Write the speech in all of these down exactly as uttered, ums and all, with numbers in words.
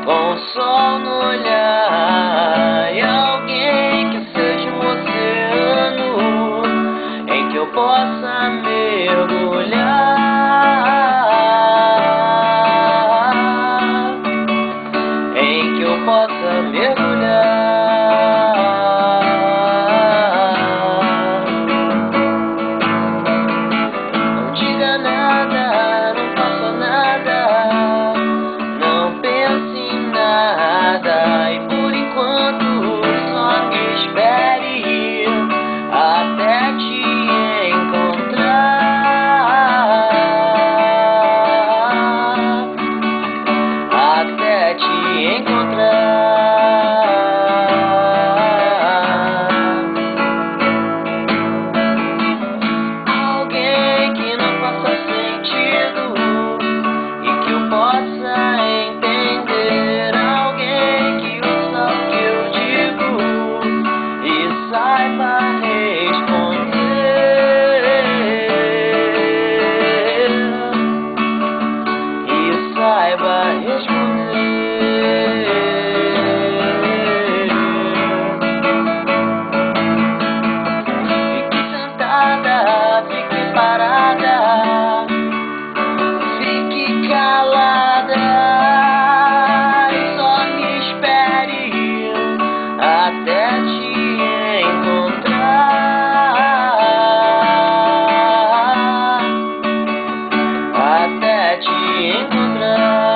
com o sol no olhar, e alguém que seja um oceano em que eu possa mergulhar, em que eu possa mergulhar. Não diga nada, não faça nada, não pense em nada, e por enquanto só me espere até te encontrar, até te encontrar. Alguém que não faça sentido e que eu possa entender, alguém que ouça o que eu digo e saiba responder, e saiba responder. Fique sentada, fique parada, fique calada, e só me espere até te encontrar, até te encontrar.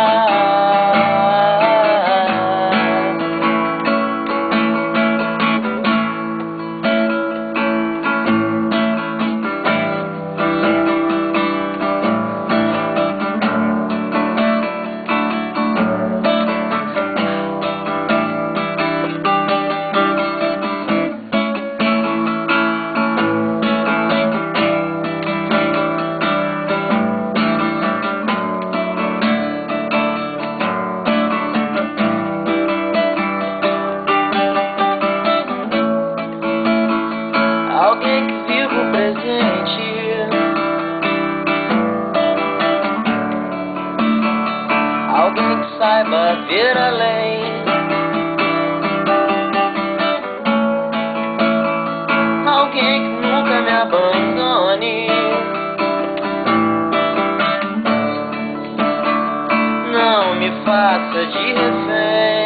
Alguém que viva o presente, alguém que saiba ver além, alguém que nunca me abandone, não me faça de refém.